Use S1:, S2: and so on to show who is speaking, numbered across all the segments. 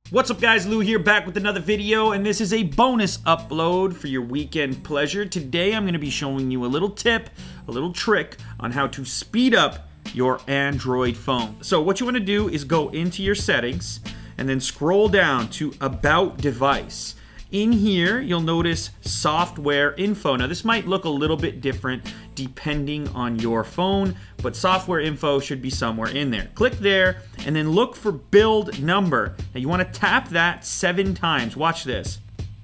S1: What's up guys, Lou here, back with another video, and this is a bonus upload for your weekend pleasure. Today I'm going to be showing you a little tip, a little trick on how to speed up your Android phone. So what you want to do is go into your settings and then scroll down to About Device. In here, you'll notice software info. Now this might look a little bit different depending on your phone, but software info should be somewhere in there. Click there and then look for build number. Now you want to tap that 7 times. Watch this.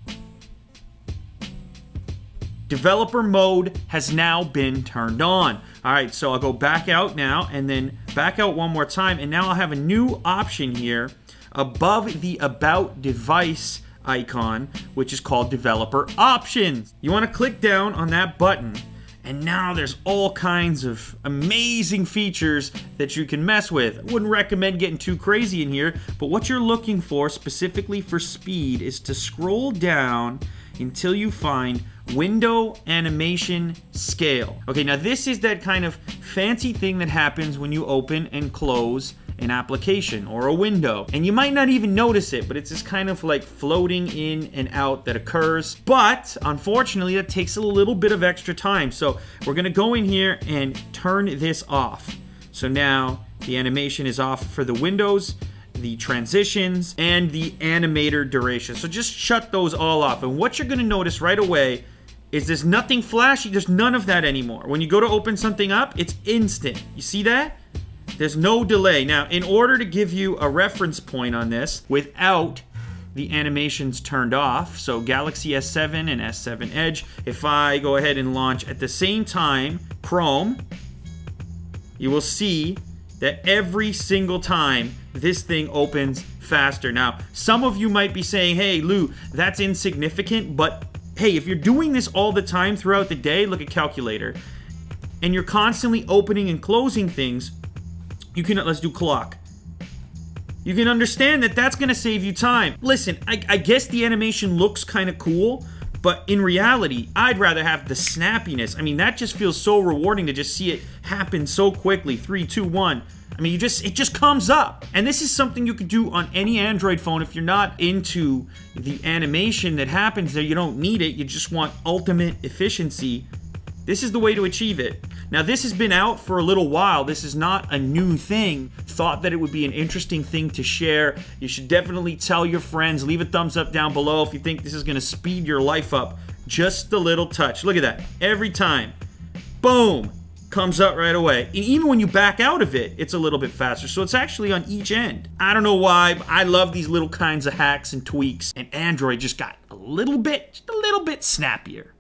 S1: Developer mode has now been turned on. All right, so I'll go back out now and then back out one more time, and now I'll have a new option here above the About Device icon, which is called Developer Options. You want to click down on that button, and now there's all kinds of amazing features that you can mess with. I wouldn't recommend getting too crazy in here, but what you're looking for specifically for speed is to scroll down until you find Window Animation Scale. Okay, now this is that kind of fancy thing that happens when you open and close an application or a window, and you might not even notice it, but it's this kind of like floating in and out that occurs. But unfortunately, it takes a little bit of extra time, so we're gonna go in here and turn this off. So now the animation is off for the windows, the transitions, and the animator duration. So just shut those all off, and what you're gonna notice right away is there's nothing flashy. There's none of that anymore. When you go to open something up, it's instant. You see that? There's no delay. Now, in order to give you a reference point on this without the animations turned off, so Galaxy S7 and S7 Edge, if I go ahead and launch at the same time Chrome, you will see that every single time this thing opens faster. Now, some of you might be saying, hey, Lou, that's insignificant, but hey, if you're doing this all the time throughout the day, look at calculator, and you're constantly opening and closing things, you can, let's do clock. You can understand that that's gonna save you time. Listen, I guess the animation looks kind of cool, but in reality, I'd rather have the snappiness. I mean, that just feels so rewarding to just see it happen so quickly. 3, 2, 1. I mean, it just comes up. And this is something you could do on any Android phone if you're not into the animation that happens there. You don't need it, you just want ultimate efficiency. This is the way to achieve it. Now, this has been out for a little while. This is not a new thing. Thought that it would be an interesting thing to share. You should definitely tell your friends. Leave a thumbs up down below if you think this is gonna speed your life up just a little touch. Look at that. Every time. Boom. Comes up right away. And even when you back out of it, it's a little bit faster. So it's actually on each end. I don't know why, but I love these little kinds of hacks and tweaks. And Android just got just a little bit snappier.